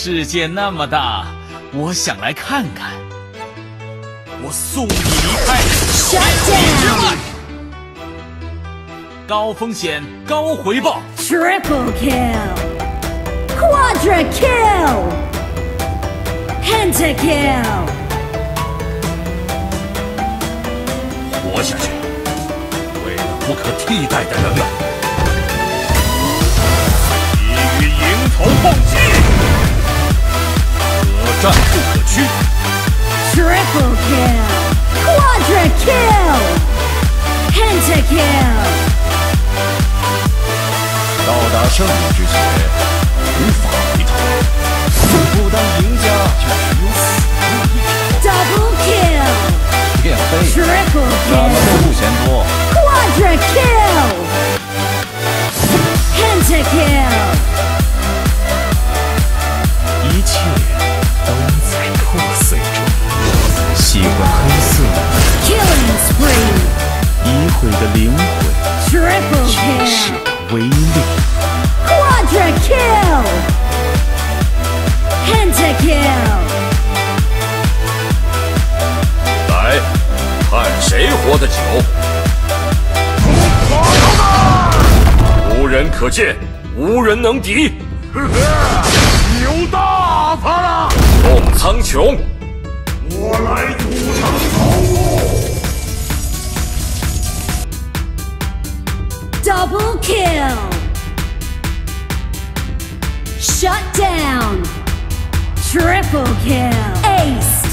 世界那么大，我想来看看。我送你离开。 Shut down！ 高风险高回报。 Triple kill! Quadra kill! Penta kill! 活下去，为了不可替代的能量。基于迎头痛击，可战不可屈。 Triple kill! Quadra kill! Penta kill! 到达胜利之前，无法回头。不当赢家，就是有死路一条。 Double kill! 变黑， Triple 咱们 kill! 都不嫌多。 Quadra kill! Penta kill! 一切都在破碎中。喜欢黑色， Killing spree! 已毁的灵魂， Triple 绝世 kill! 的威力。 Quadra kill! Penta kill! 来，看谁活得久。无人可见，无人能敌。 牛大发了！ 动苍穹， 我来主场守护。 Double kill! Shut down! Triple kill! Ace!